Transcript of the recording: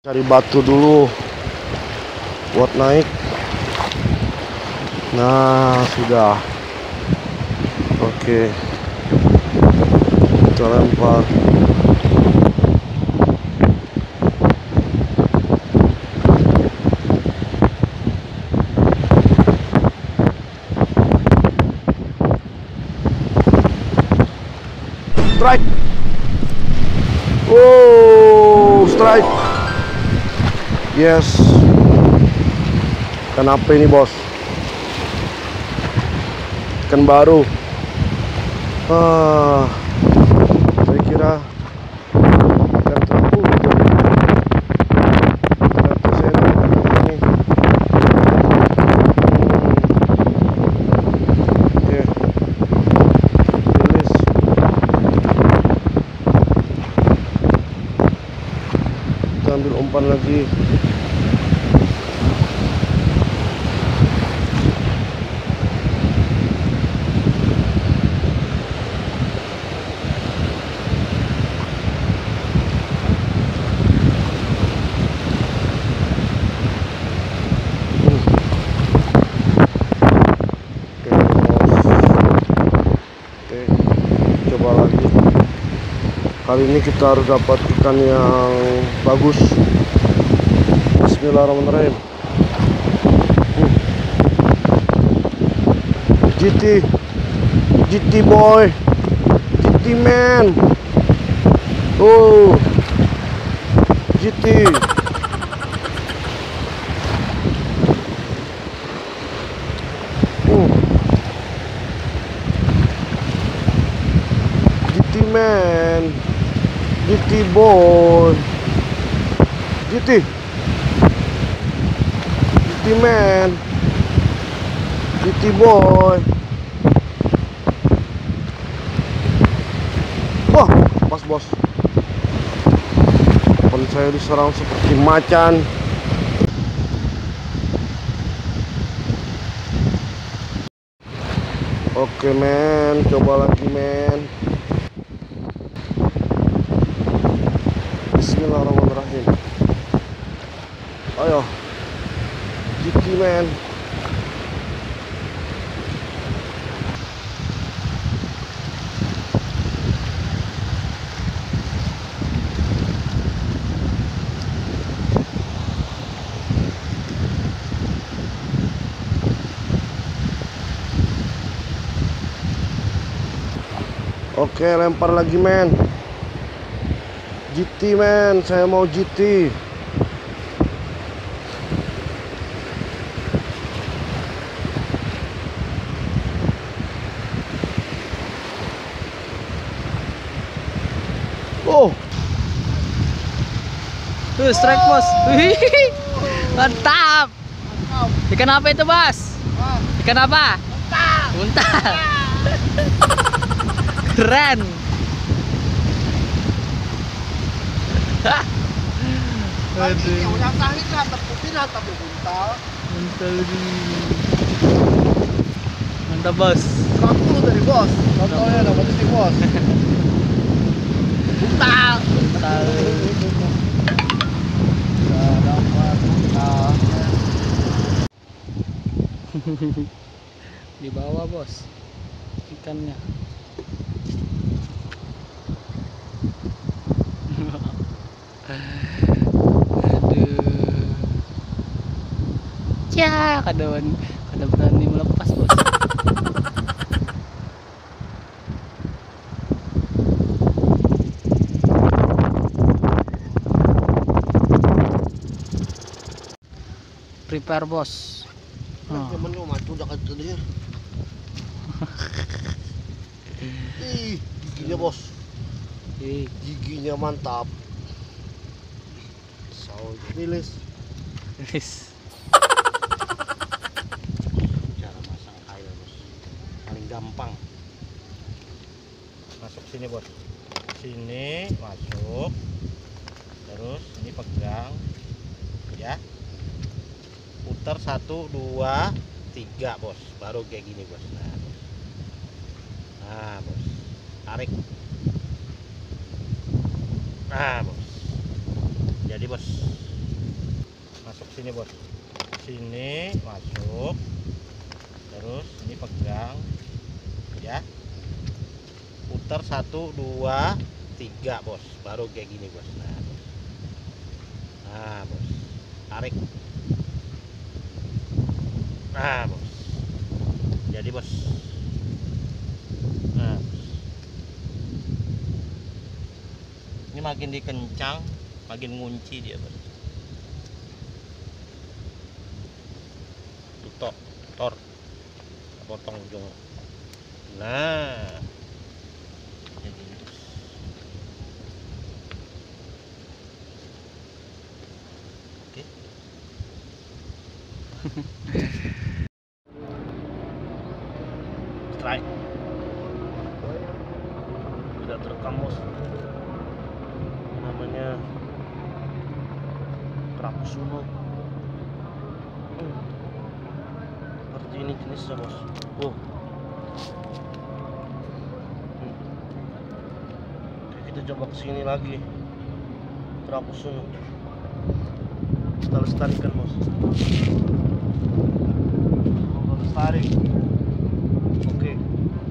Cari batu dulu buat naik. Nah, sudah. Oke. Kita lempar. Strike. Oh, strike. Yes. Kenapa ini, bos? Ikan baru. Saya kira ikan terapung itu. Ternyata saya dapat ini. Oke. Rilis. Kita ambil umpan lagi. Coba lagi. Kali ini kita harus dapat ikan yang bagus. Bismillahirrahmanirrahim. GT boy, GT man. Oh, GT. GT man, GT boy, GT man, GT boy. Wah, pas bos. Umpan saya diserang seperti macan. Oke men, coba lagi men. Bismillahirrahmanirrahim. Ayo, GT men. Oke, lempar lagi men. GT men, saya mau GT. Oh, tuh strike bos. Wih, mantap. Ikan apa itu bos? Ikan apa? Muntah. Keren. Aduh. Mantap bos. 100 dari bos. Contohnya dapat ini bos. Buntal. Buntal. Dapat buntal. Di bawah bos ikannya. Aduh. Ya, kada berani melepas bos. Prepare bos. Temen lu maju udah kata dia. Ih, giginya bos. Giginya mantap. Rilis. Cara masang air bos, paling gampang. Masuk sini bos, sini masuk, terus ini pegang, ya. Putar 1, 2, 3 bos, baru kayak gini bos. Nah bos, tarik. Nah bos, jadi bos. masuk sini bos, sini masuk, terus ini pegang ya, putar 1 2 3 bos, baru kayak gini bos. Nah bos, tarik, nah bos, jadi bos. Nah bos, ini makin dikencang makin ngunci dia bos. Tutok tor, potong ujung. Nah jadi bos. Oke. Strike. Tidak terekam bos. Namanya Krapusuno. Seperti ini jenisnya bos. Oke, kita coba kesini lagi. Krapusuno. Kita lestarikan bos. Kita lestari. Oke.